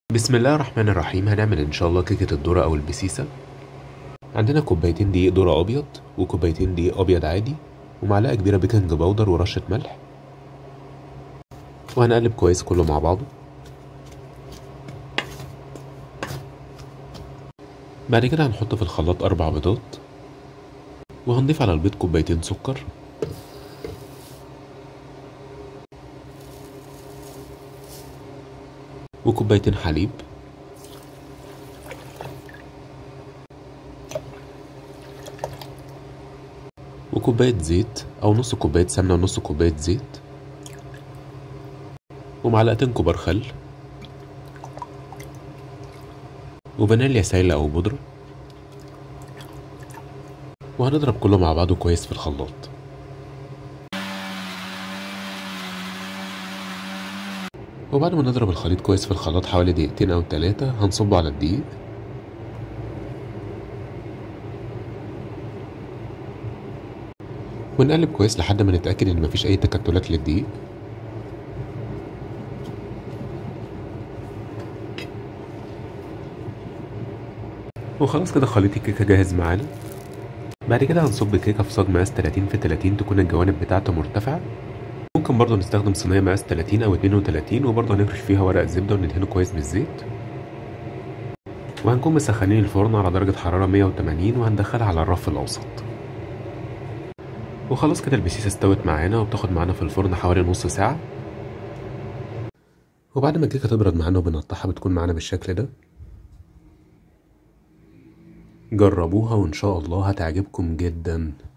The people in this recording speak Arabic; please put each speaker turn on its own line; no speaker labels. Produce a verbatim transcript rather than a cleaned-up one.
بسم الله الرحمن الرحيم. هنعمل ان شاء الله كيكة الذرة او البسيسة. عندنا كوبايتين دقيق ذرة ابيض وكوبايتين دقيق ابيض عادي ومعلقة كبيرة بيكنج باودر ورشة ملح، وهنقلب كويس كله مع بعضه. بعد كده هنحط في الخلاط اربع بيضات، وهنضيف على البيض كوبايتين سكر وكوبايتين حليب وكوباية زيت او نص كوباية سمنة ونص كوباية زيت ومعلقتين كبار خل وفانيليا سايلة او بودرة، وهنضرب كله مع بعضه كويس في الخلاط. وبعد ما نضرب الخليط كويس في الخلاط حوالي دقيقتين او تلاتة هنصبه على الدقيق، ونقلب كويس لحد ما نتأكد ان مفيش اي تكتلات للدقيق. وخلاص كده خليط الكيكة جاهز معانا. بعد كده هنصب الكيكة في صاج مقاس تلاتين في تلاتين تكون الجوانب بتاعته مرتفعة. ممكن برضه نستخدم صينية مقاس تلاتين او اتنين وتلاتين وبرضه هنفرش فيها ورق زبدة وندهنه كويس بالزيت. وهنكون مسخنين الفرن على درجة حرارة مية وتمانين وهندخلها على الرف الأوسط. وخلاص كده البسيسة استوت معانا وبتاخد معانا في الفرن حوالي نص ساعة. وبعد ما الكيكة تبرد معانا وبنقطعها بتكون معانا بالشكل ده. جربوها وإن شاء الله هتعجبكم جدا.